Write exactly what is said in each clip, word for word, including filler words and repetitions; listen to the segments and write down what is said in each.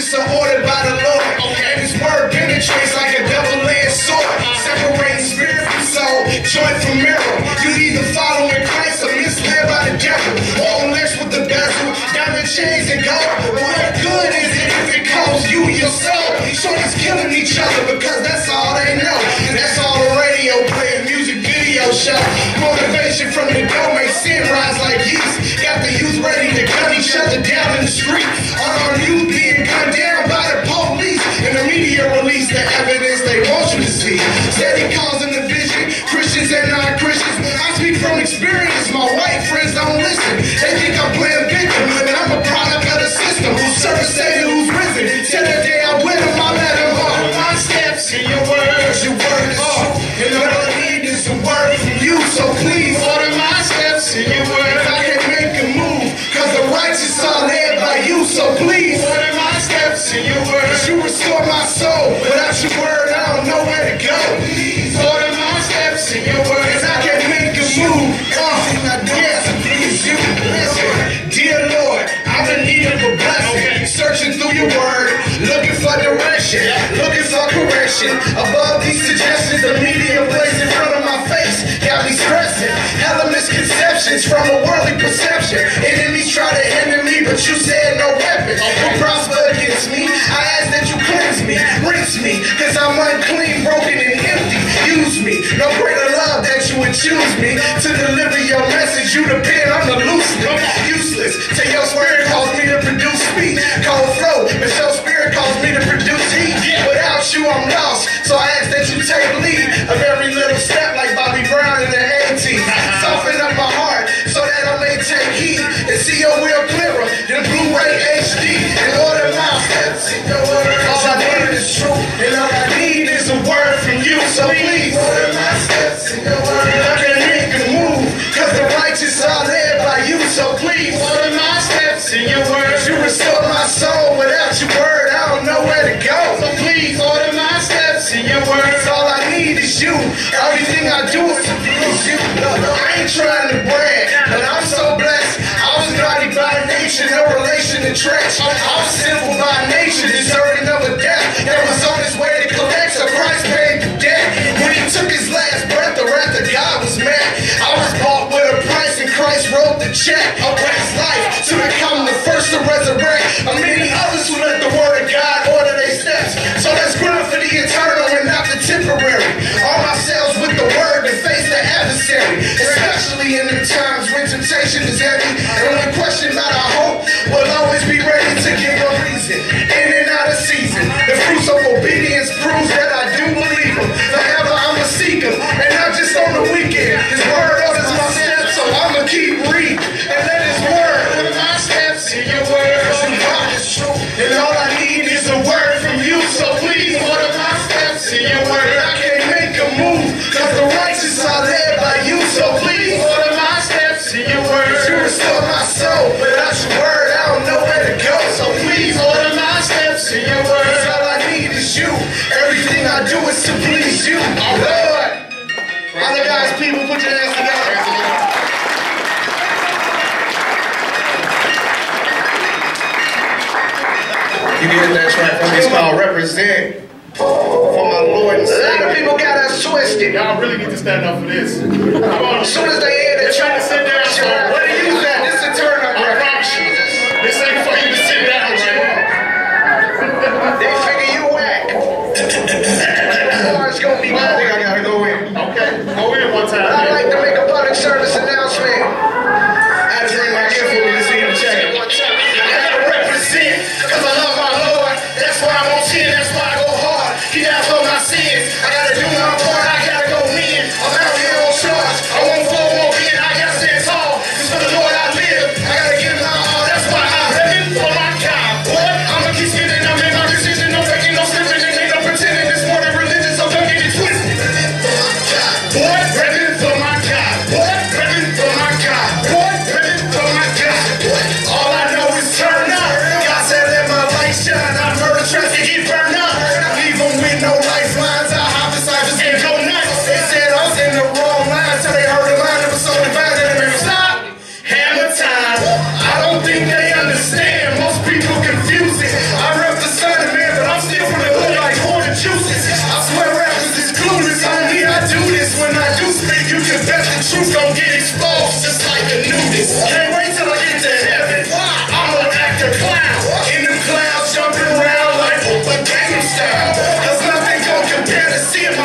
statutes are ordered by the Lord. And his word penetrates like a double-edged sword, separating spirit from soul, joint from marrow. You either following Christ or misled by the devil. All less with the bezel, diamond chains and gold. But what good is it if it costs you your soul? Shorties killing each other because that's all they know. That's all the radio playing, music video show. Motivation from the door makes sin rise like yeast. Got the youth ready to gun each other down in the street. All our youth being gunned down by the police. And the media release the evidence they want you to see. Steady causing division, Christians and non-Christians. I speak from experience, my white friends don't listen. They think I'm playing victim, and I'm a product of the system. Who's serve a savior who's risen. Till the day I win him, I let him on. My steps in your words, your word is true. And all I need is a word from you. So please order my steps in your words. I can make a move, cause the righteous are led by you. So please order my steps in your words. You restore my soul. Without your word, I don't know where to go. Please order my steps in your words. I can make a move. Oh, yes, please you. Listen, dear Lord, I'm in need of a blessing. Searching through your word, looking for direction, looking for correction. Above these suggestions, the media plays in front of my face. Got me stressing. Hella misconceptions from a worldly perception. Enemies try to hinder me, but you said no weapon will prosper against me. I ask that you cleanse me, rinse me, cause I'm unclean, broken, and empty. Use me. No greater love that you would choose me to deliver your message. You the pen, I'm the loosely useless. Till your spirit calls me to produce speed. Cold flow, but your spirit calls me to produce heat. Without you, I'm lost. So I ask that you take lead of every little step like Bobby Brown in the eighties. Soften up my heart so that I may take heed and see your will clearer than Blu-ray H D. And order my steps in your word. All I need is truth, and all I need is a word from you. So please order my steps in your word. I can make a move, cause the righteous are led by you. So please order my steps in your word. You restore my soul. Without your word, I don't know where to go. So please order my steps in your words. All I need is you. Everything I do is to please you. I ain't trying to brag, but I'm so blessed. I was naughty by nature, no relation to trash. I was sinful by nature, deserving of a death that was on his way to collect. So Christ paid the debt. When he took his last breath, the wrath of God was met. I was bought with a price, and Christ wrote the check. I raised life to become the first to resurrect. And many others who let the word of God order their steps. So let's grind for the eternal and not the temporary. Arm ourselves with the word to face the adversary, especially in the times when temptation is heavy. And when questioned about our hope, we'll always be ready to give a reason. In and out of season, the fruits of obedience proves that I do believe him. Forever I'm a seeker, and not just on the weekend. His word orders my steps, so I'ma keep reading and let his word order my steps in your word. And all I need is a word from you. So please order my steps in your word. I can't make a move, cause the righteous are led by you. So please order my steps in your word. You restore my soul. Without your word, I don't know where to go. So please order my steps in your word. All I need is you. Everything I do is to please you. Oh Lord. All the guys, people, put your hands together. You get that track from me. It's called Represent for my Lord and Savior. A lot of people got us twisted. Y'all really need to stand up for this. As soon as they hear that, trying to sit down. So what do you got? This is a turn up. I promise you. This ain't for you to sit down, right? They figure you whack. It's gonna be. I think I gotta go in. Okay, go in one time. I'd like to make a public service announcement. I had to bring my gift with me to see him check it one time. I gotta represent, cause I love my Lord. That's why I'm on ten, that's why I go hard. He died for my sins. I gotta do my part, I gotta go win. I'm out here on charge. I won't fall, won't win, I gotta stand tall. Cause for the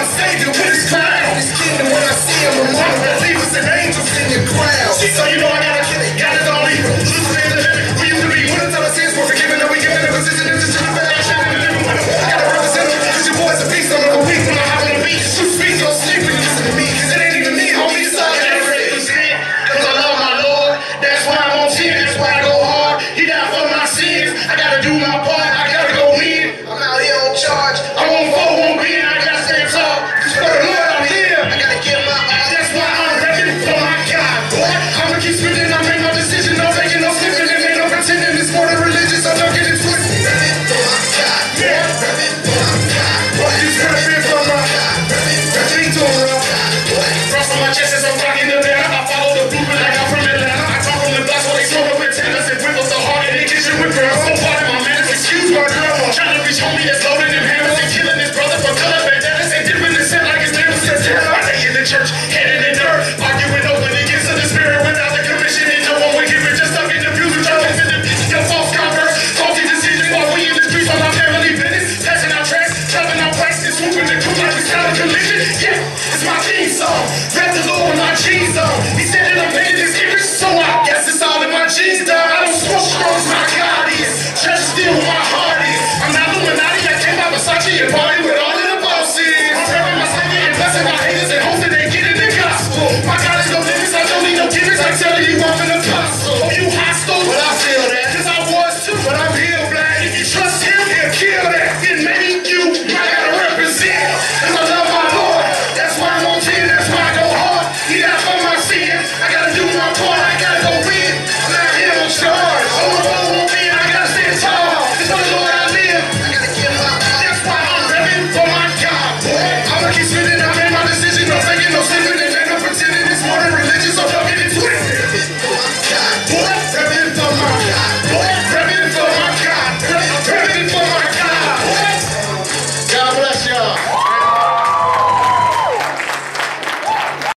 my Savior with his crown. His kingdom when I see him, among the believers and angels in the crowd. So you know I gotta kill it, got it all evil. Losing in the living, we used to be. When I tell our sins we're forgiven, and we given a position in the church, but I shouldn't be living with them. I gotta represent them, cause your boy's a beast. I'm a weak when I hop on the beat. You speak, don't sleep when you listen to me, cause it ain't even me, homie. So I gotta represent, cause I love my Lord. That's why I'm on ten, that's why I go hard. He died for my sins, I gotta do my part, I gotta go in. I'm out here on charge, I won't fall, won't be in, I gotta stand tall. Cause for the Lord I'm here, I gotta get my all. That's why I'm ready for my God, boy. I'ma keep spinning, I make no decision, no making no slipping, and ain't no pretending. It's more than religious, so don't get it twisted. Reppin' for my God, yeah, reppin' for my God. Boy, just reppin' for my God, reppin' to him, real God. Cross on my chest as I'm rocking the banner, I follow the blueprint like I'm from Atlanta. I talk from the blocks while they smoke up with tennis and whip up the heart and they get you with girls. So part of my manners, excuse my grandma. Trying to reach homie that's loading them hammers and killing his brother for color bandanas and dipping his head like his name was said. I lay in the church, head in the dirt, arguing open against the spirit without the commission. And no one would give it, just stuck in the views with y'all in the your false converse, faulty decisions while we in the streets on our family business, passing our tracks, dropping our prices, swooping the crew like we start a collision. Yeah, it's my theme song. Rap the Lord with my G's on.